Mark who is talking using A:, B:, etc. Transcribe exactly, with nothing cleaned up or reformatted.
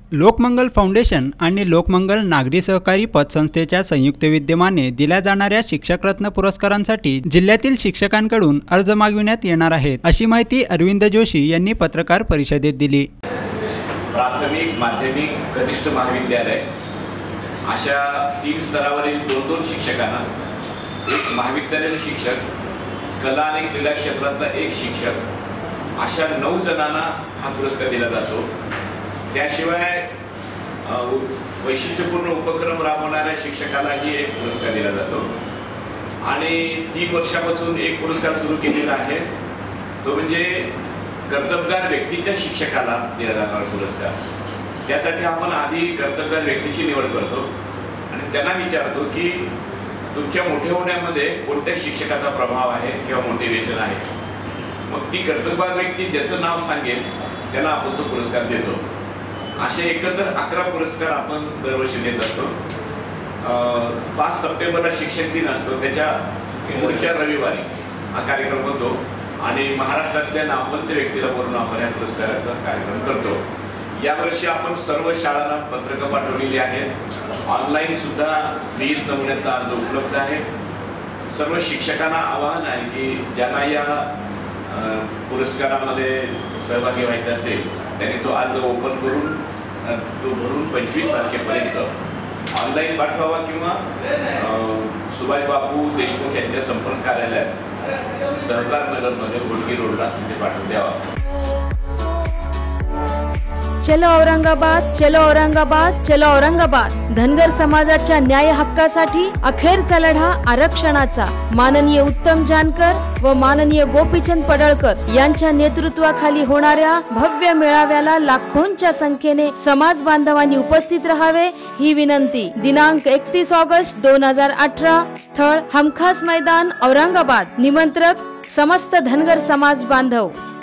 A: Lokmangal foundation आणि लोकमंगल नागरी सहकारी पतसंस्थेच्या संयुक्त विद्यमाने दिल्या जाणाऱ्या शिक्षकरत्न पुरस्कारांसाठी जिल्ह्यातील शिक्षकांकडून अर्ज मागविण्यात येणार आहेत, अशी माहिती अरविंद जोशी यांनी पत्रकार परिषदेत दिली।
B: प्राथमिक, माध्यमिक, कनिष्ठ महाविद्यालय अशा तीन स्तरावरील दोन दोन शिक्षकांना, एक महाविद्यालयीन शिक्षक, कला आणि क्रीडा क्षेत्रातला एक शिक्षक, अशा नऊ जणांना हा पुरस्कार दिला जातो। त्याशिवाय वैशिष्ट्यपूर्ण उपक्रम राबवणाऱ्या शिक्षकालाही एक पुरस्कार दिला जातो आणि तीन वर्षापासून एक पुरस्कार सुरू केलेला आहे, तो म्हणजे कर्तबगार व्यक्तीच्या शिक्षकाला दिला जाणारा पुरस्कार। त्यासाठी आपण आधी कर्तबगार व्यक्तीची निवड करतो आणि त्यांना विचारतो की तुमच्या मोठे होण्यामध्ये कोणत्या शिक्षकाचा प्रभाव आहे किंवा मोटिवेशन आहे। मग ती कर्तबगार व्यक्ती ज्याचं नाव सांगेल त्याला आपण तो पुरस्कार देतो। असे एकंदर अकरा पुरस्कार आपण दरवर्षी देत असतो। पाच सप्टेंबरला शिक्षक दिन असतो, त्याच्या पुढच्या रविवारी हा कार्यक्रम होतो आणि महाराष्ट्रातल्या नामवंत व्यक्तीला बोलून आपण या पुरस्काराचा कार्यक्रम करतो। यावर्षी आपण सर्व शाळांना पत्रकं पाठवलेली आहेत, ऑनलाईन सुद्धा विहित नमुन्याचा अर्ज उपलब्ध आहे। सर्व शिक्षकांना आवाहन आहे की ज्यांना या पुरस्कारामध्ये सहभागी व्हायचं असेल त्यांनी तो अर्ज ओपन करून तो भरून पंचवीस तारखेपर्यंत ऑनलाईन पाठवावा किंवा सुभाष बापू देशमुख यांच्या संपर्क कार्यालयात सहकार नगरमध्ये घोडकी रोडला ते पाठवून द्यावा।
C: चलो औरंगाबाद, चलो औरंगाबाद, चलो औरंगाबाद। धनगर समाजाच्या न्याय हक्कासाठी अखेरचा लढा आरक्षणाचा। माननीय उत्तम जानकर व माननीय गोपीचंद पडळकर यांच्या नेतृत्वाखाली होणाऱ्या भव्य मेळाव्याला लाखोंच्या संख्येने समाज बांधवांनी उपस्थित राहावे ही विनंती। दिनांक एकतीस ऑगस्ट दोन हजार अठरा, स्थळ हमखास मैदान औरंगाबाद। निमंत्रक समस्त धनगर समाज बांधव।